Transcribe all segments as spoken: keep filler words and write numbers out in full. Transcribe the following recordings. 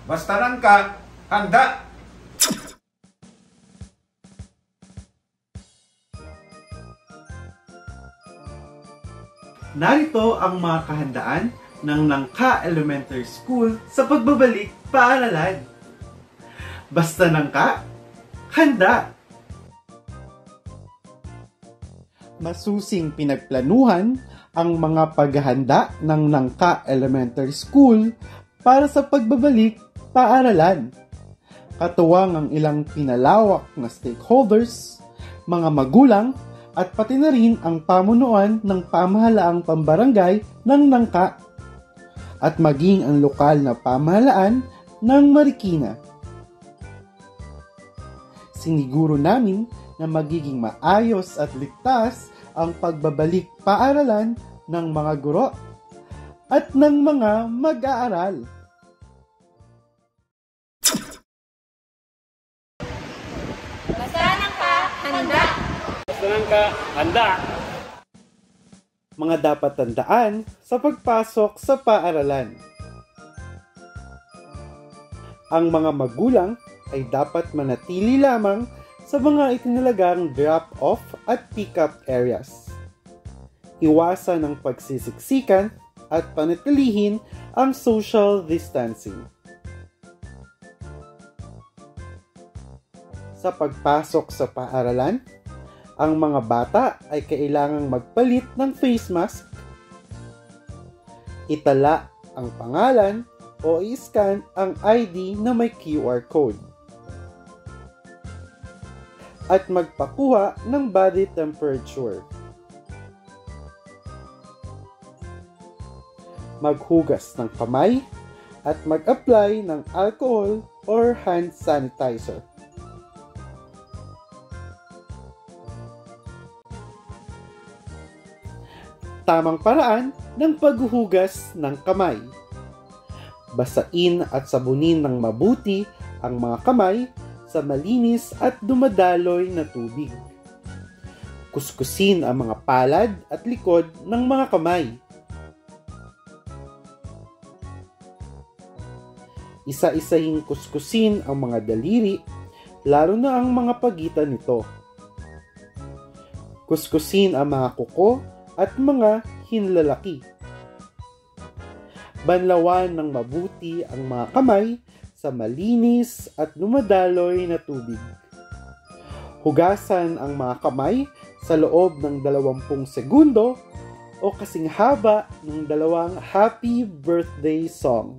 Basta lang ka, handa! Narito ang mga kahandaan ng Nangka Elementary School sa pagbabalik paaralan. Basta Nangka, handa! Masusing pinagplanuhan ang mga paghahanda ng Nangka Elementary School para sa pagbabalik paaralan. Katuwang ang ilang pinalawak na stakeholders, mga magulang, at pati na rin ang pamunuan ng pamahalaang pambarangay ng Nangka at maging ang lokal na pamahalaan ng Marikina. Siniguro namin na magiging maayos at ligtas ang pagbabalik paaralan ng mga guro at ng mga mag-aaral. Basta Nangka, handa! Basta Nangka, handa! Mga dapat tandaan sa pagpasok sa paaralan. Ang mga magulang ay dapat manatili lamang sa mga itinalagang drop-off at pick-up areas. Iwasan ang pagsisiksikan at panatilihin ang social distancing. Sa pagpasok sa paaralan, ang mga bata ay kailangang magpalit ng face mask, itala ang pangalan o i-scan ang I D na may Q R code, at magpakuha ng body temperature. Maghugas ng kamay at mag-apply ng alcohol or hand sanitizer. Tamang paraan ng paghuhugas ng kamay. Basain at sabunin ng mabuti ang mga kamay sa malinis at dumadaloy na tubig. Kuskusin ang mga palad at likod ng mga kamay. Isa-isahing kuskusin ang mga daliri, lalo na ang mga pagitan nito. Kuskusin ang mga kuko at mga hinlalaki. Banlawan ng mabuti ang mga kamay sa malinis at dumadaloy na tubig. Hugasan ang mga kamay sa loob ng dalawampung segundo o kasing haba ng dalawang happy birthday song.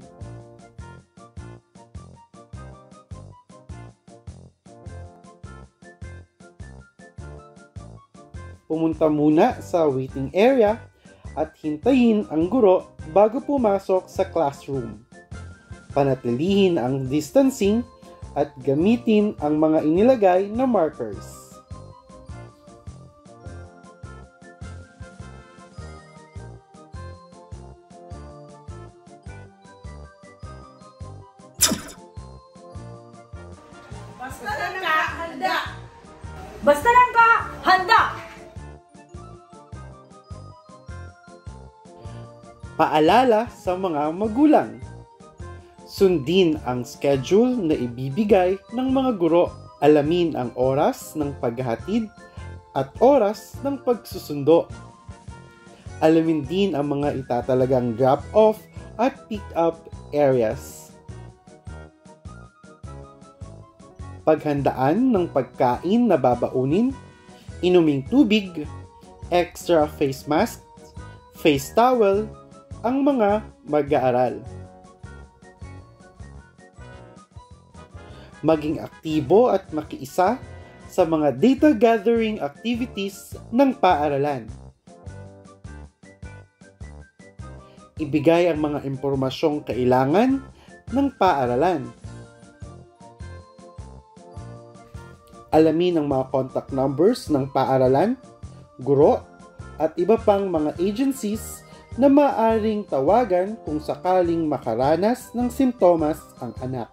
Pumunta muna sa waiting area at hintayin ang guro bago pumasok sa classroom. Panatilihin ang distancing at gamitin ang mga inilagay na markers. Basta Nangka, handa! Basta Nangka, handa! Paalala sa mga magulang. Sundin ang schedule na ibibigay ng mga guro. Alamin ang oras ng paghahatid at oras ng pagsusundo. Alamin din ang mga itatalagang drop-off at pick-up areas. Paghandaan ng pagkain na babaunin, inuming tubig, extra face mask, face towel, ang mga mag-aaral. Maging aktibo at makiisa sa mga data gathering activities ng paaralan. Ibigay ang mga impormasyong kailangan ng paaralan. Alamin ang mga contact numbers ng paaralan, guro, at iba pang mga agencies na maaaring tawagan kung sakaling makaranas ng simptomas ang anak.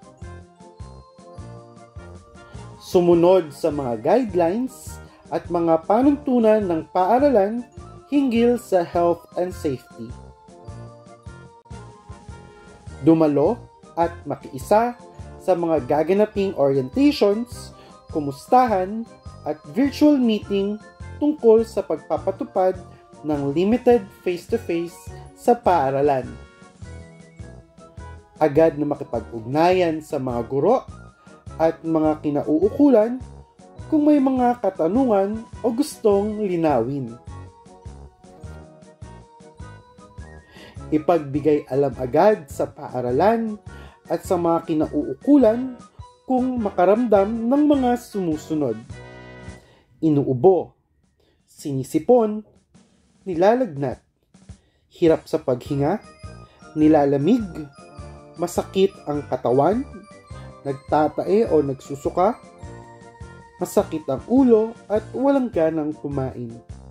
Sumunod sa mga guidelines at mga panuntunan ng paaralan hinggil sa health and safety. Dumalo at makiisa sa mga gaganaping orientations, kumustahan, at virtual meeting tungkol sa pagpapatupad ng limited face-to-face sa paaralan. Agad na makipag-ugnayan sa mga guro at mga kinauukulan kung may mga katanungan o gustong linawin. Ipagbigay alam agad sa paaralan at sa mga kinauukulan kung makaramdam ng mga sumusunod. Inuubo, sinisipon, nilalagnat, hirap sa paghinga, nilalamig, masakit ang katawan, nagtatae o nagsusuka, masakit ang ulo at walang ganang kumain.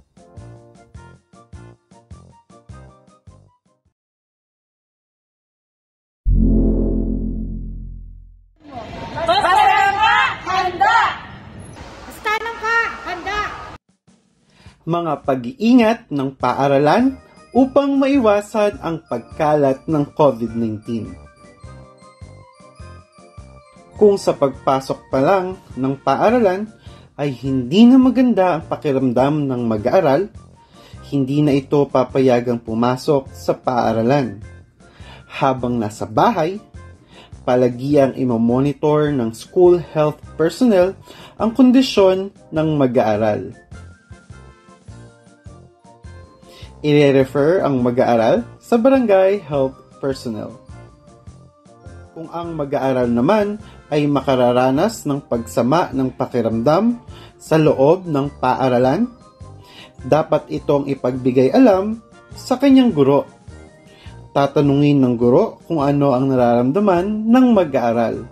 Basta ka, handa! Basta ka, handa! Mga pag-iingat ng paaralan upang maiwasan ang pagkalat ng COVID nineteen. Kung sa pagpasok pa lang ng paaralan ay hindi na maganda ang pakiramdam ng mag-aaral, hindi na ito papayagang pumasok sa paaralan. Habang nasa bahay, palagiang imamonitor ng school health personnel ang kondisyon ng mag-aaral. I-refer ang mag-aaral sa barangay health personnel. Kung ang mag-aaral naman ay makararanas ng pagsama ng pakiramdam sa loob ng paaralan, dapat itong ipagbigay alam sa kanyang guro. Tatanungin ng guro kung ano ang nararamdaman ng mag-aaral.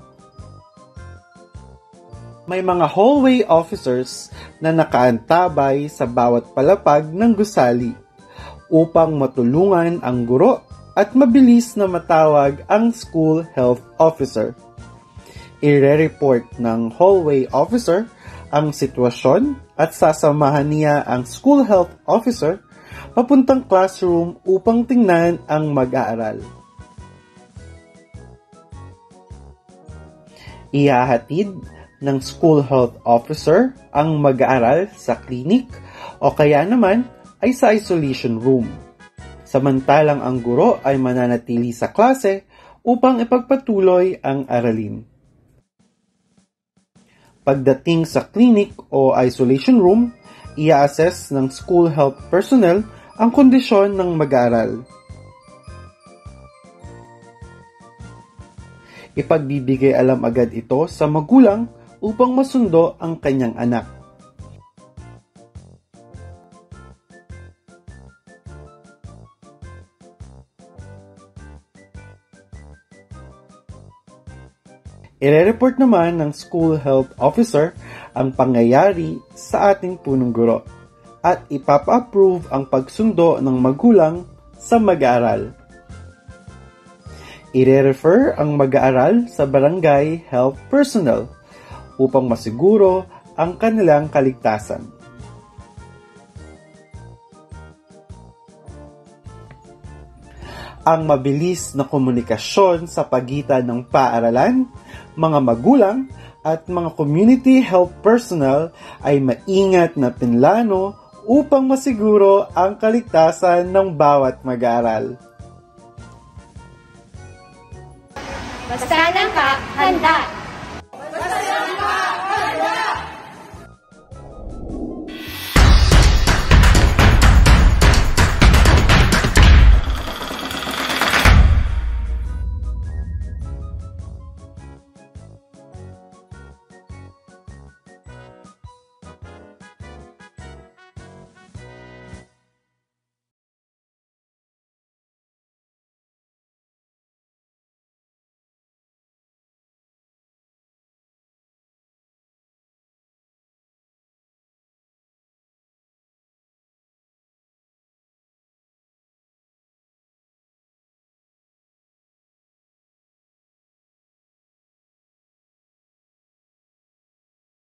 May mga hallway officers na nakaantabay sa bawat palapag ng gusali upang matulungan ang guro at mabilis na matawag ang school health officer. Ire-report ng hallway officer ang sitwasyon at sasamahan niya ang school health officer papuntang classroom upang tingnan ang mag-aaral. Ihahatid ng school health officer ang mag-aaral sa clinic o kaya naman ay sa isolation room. Samantalang ang guro ay mananatili sa klase upang ipagpatuloy ang aralin. Pagdating sa clinic o isolation room, i-assess ng school health personnel ang kondisyon ng mag-aaral. Ipagbibigay alam agad ito sa magulang upang masundo ang kanyang anak. Ire-report naman ng school health officer ang pangyayari sa ating punong guro at ipapa-approve ang pagsundo ng magulang sa mag-aaral. Ire-refer ang mag-aaral sa barangay health personnel upang masiguro ang kanilang kaligtasan. Ang mabilis na komunikasyon sa pagitan ng paaralan, mga magulang, at mga community health personnel ay maingat na pinlano upang masiguro ang kaligtasan ng bawat mag-aaral. Basta ka, handa!